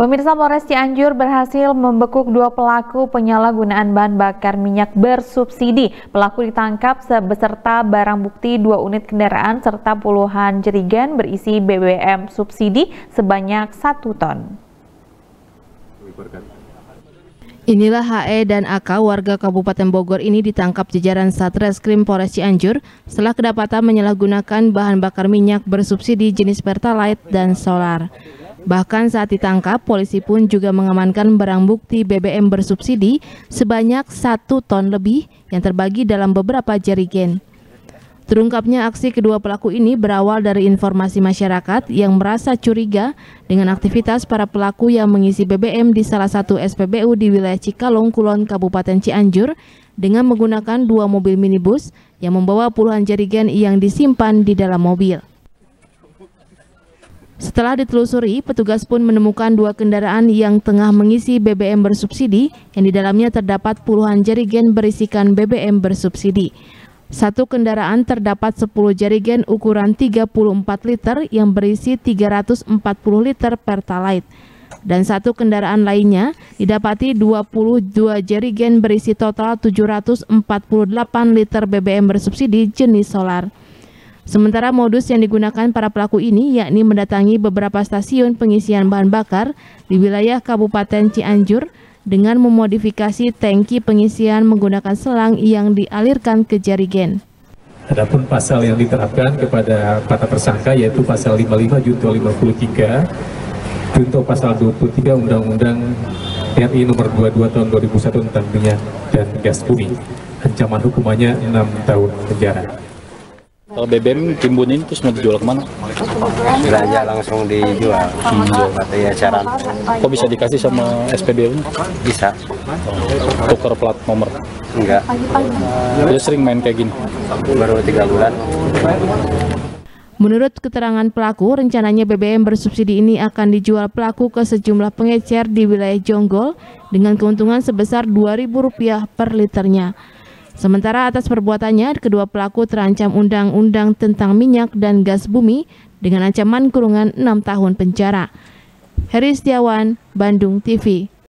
Pemirsa, Polres Cianjur berhasil membekuk 2 pelaku penyalahgunaan bahan bakar minyak bersubsidi. Pelaku ditangkap beserta barang bukti 2 unit kendaraan serta puluhan jerigen berisi BBM subsidi sebanyak 1 ton. Inilah HE dan AK warga Kabupaten Bogor ini ditangkap jajaran Satreskrim Polres Cianjur setelah kedapatan menyalahgunakan bahan bakar minyak bersubsidi jenis Pertalite dan solar. Bahkan saat ditangkap, polisi pun juga mengamankan barang bukti BBM bersubsidi sebanyak 1 ton lebih yang terbagi dalam beberapa jerigen. Terungkapnya aksi kedua pelaku ini berawal dari informasi masyarakat yang merasa curiga dengan aktivitas para pelaku yang mengisi BBM di salah satu SPBU di wilayah Cikalong, Kulon, Kabupaten Cianjur dengan menggunakan 2 mobil minibus yang membawa puluhan jerigen yang disimpan di dalam mobil. Setelah ditelusuri, petugas pun menemukan 2 kendaraan yang tengah mengisi BBM bersubsidi yang di dalamnya terdapat puluhan jerigen berisikan BBM bersubsidi. 1 kendaraan terdapat 10 jerigen ukuran 34 liter yang berisi 340 liter Pertalite. Dan 1 kendaraan lainnya didapati 22 jerigen berisi total 748 liter BBM bersubsidi jenis solar. Sementara modus yang digunakan para pelaku ini yakni mendatangi beberapa stasiun pengisian bahan bakar di wilayah Kabupaten Cianjur dengan memodifikasi tangki pengisian menggunakan selang yang dialirkan ke jerigen. Adapun pasal yang diterapkan kepada para tersangka yaitu pasal 55 junto 53 junto pasal 23 Undang-Undang RI nomor 22 tahun 2001 tentang minyak dan gas bumi. Ancaman hukumannya 6 tahun penjara. Kalau BBM timbunin terus mau dijual kemana? Belanja langsung dijual. Katanya ajaran. Kok bisa dikasih sama SPBU? Bisa. Tukar plat nomor? Enggak. Dia sering main kayak gini? Baru 3 bulan. Menurut keterangan pelaku, rencananya BBM bersubsidi ini akan dijual pelaku ke sejumlah pengecer di wilayah Jonggol dengan keuntungan sebesar Rp2.000 per liternya. Sementara atas perbuatannya, kedua pelaku terancam undang-undang tentang minyak dan gas bumi dengan ancaman kurungan 6 tahun penjara. Heri Setiawan, Bandung TV.